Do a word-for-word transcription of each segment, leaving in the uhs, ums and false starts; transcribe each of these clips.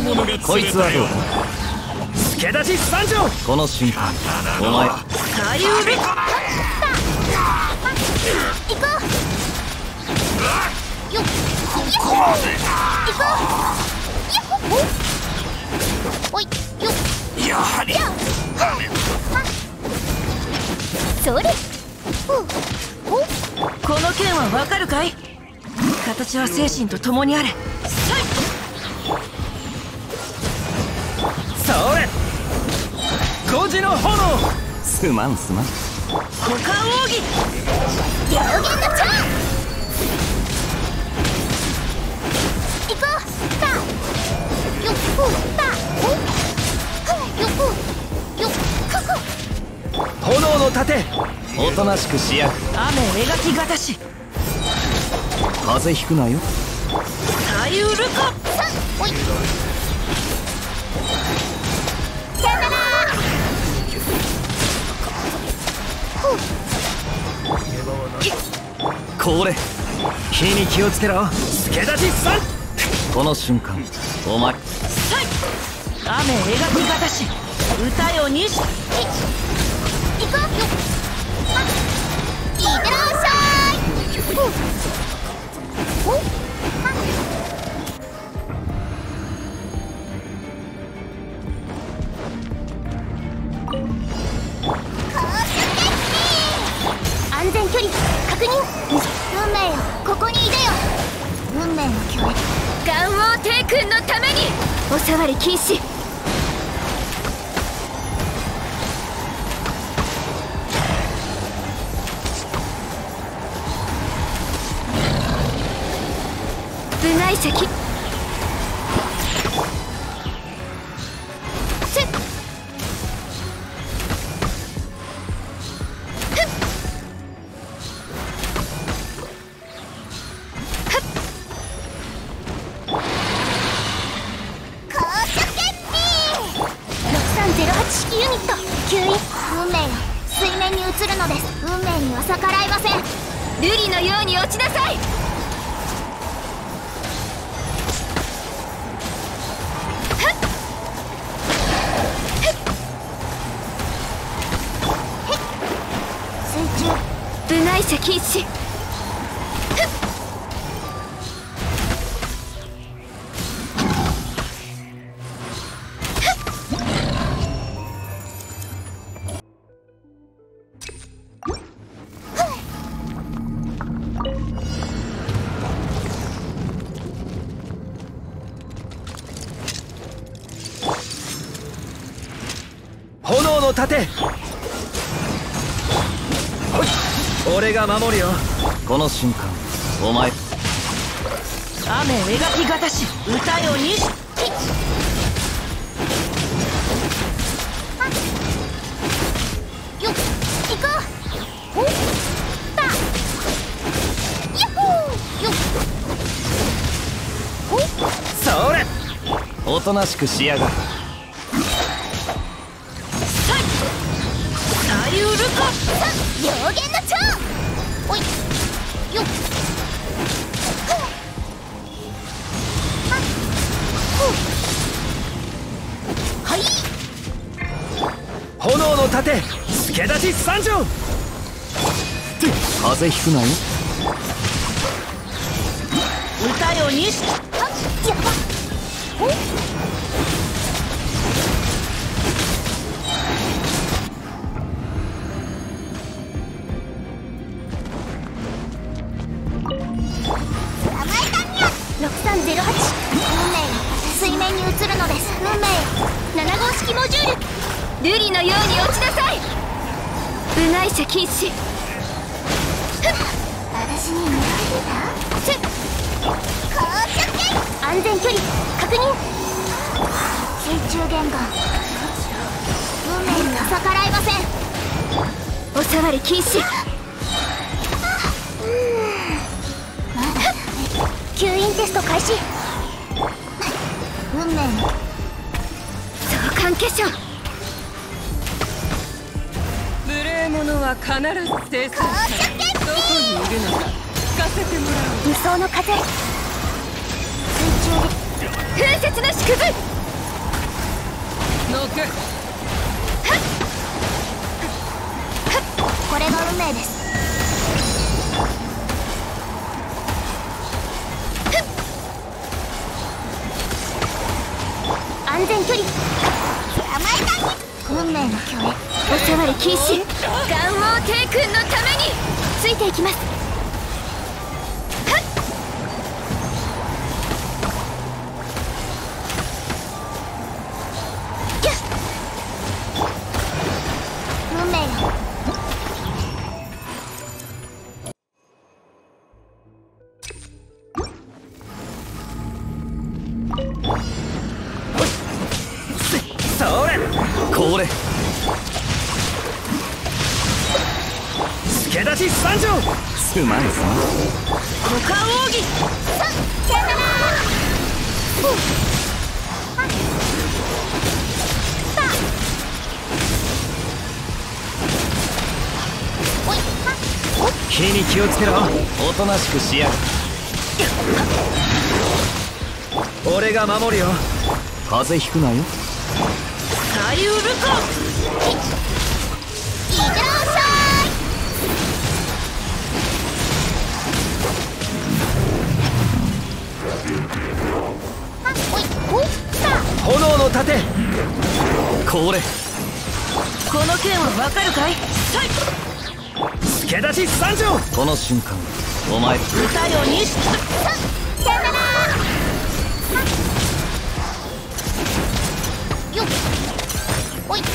こいつはどうだ。 助立ち参上。 この瞬間お前左右ルコ。行こう。よっ。行こう。おいよっ。 やはりそれ。 この剣はわかるかい。形は精神と共にあれ。 それ五時の炎。 すまんすまん。 股間奥義。 両弦の蝶。行こう。たよったよっよっ炎の盾。 おとなしくしやがる。 雨描きがたし。 風邪ひくなよ。 左右ルコ。 さおいさよなら。 これ火に気をつけろ。助立ち参。 この瞬間お前雨描きがたし。歌よにし。 行こうよ。いってらっしゃい。おっ安全距離確認。運命よここにいでよ。運命の距離。 元王帝君のために。 お触り禁止。部外石。せっ式ユニット吸引。運命よ水面に移るのです。運命には逆らいません。 瑠璃のように落ちなさい。 水中部外石禁止。 炎の盾。ほい俺が守るよ。 この瞬間お前雨描きがたし。歌よにし。 よっ行こう。おったやっほーよっそれおとなしくしやがる。 左右ルコ。 両弦の蝶。おいよっはい炎の盾。助立ち参上。 風邪ひくなよ。 歌よにし。 あやばおろくさんゼロはち。運命よ水面に移るのです。運命よなな号式モジュール。 瑠璃のように落ちなさい。部外石禁止。 私に見られた。せっ高速圏。安全距離確認。水中玄関。運命には逆らいません。 お触り禁止。 吸引テスト開始。運命の相関化粧。 無礼者は必ず生産され、どこにいるのか聞かせてもらおう。 無双の風。水中で風雪の縮図。 ノック。 これが運命です。安全距離。捕まえた。運命の共演。 おさわり禁止。願望帝君のためについていきます。 運命よ。 それこれ助立ち参上。 すまんさ股間奥義。 さよなら。おいは火に気をつけろ。 おとなしくしやがれ。 俺が守るよ。 風邪ひくなよ。 サリウルコ。 いってらっしゃい。あおいおっさ炎の盾。 これこの剣はわかるかい。さい。 助立ち参上。 この瞬間お前歌よにし。 さよなら。よっおい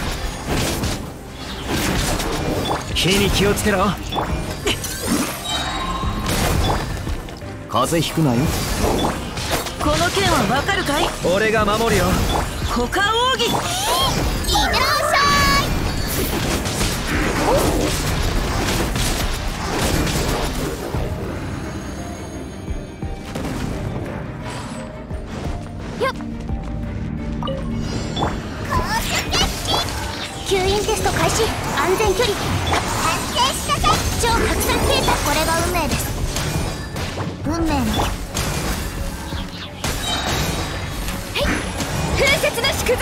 火に気をつけろ。 風邪ひくなよ。 この剣はわかるかい。 俺が守るよ。 股間奥義。 いってらっしゃい。よっ吸引テスト開始。安全距離。安定しなさい。超拡散データ。これが運命です。運命の風雪の縮図。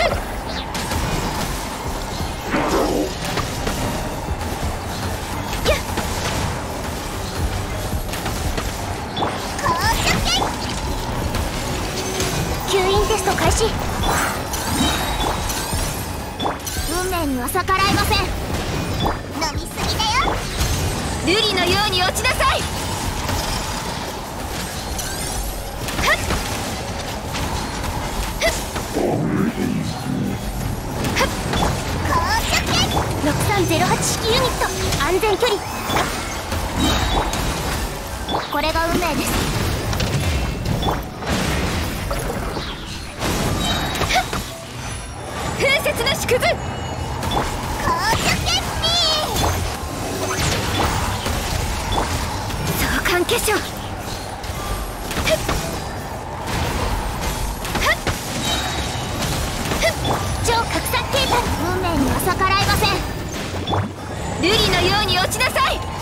吸引テスト開始。運命には逆らえません。飲みすぎだよ。 瑠璃のように落ちなさい。 ろくさんゼロはち式ユニット。安全距離。これが運命です。 風雪の縮図。相関化粧。 超拡散形態。運命には逆らえません。 瑠璃のように落ちなさい。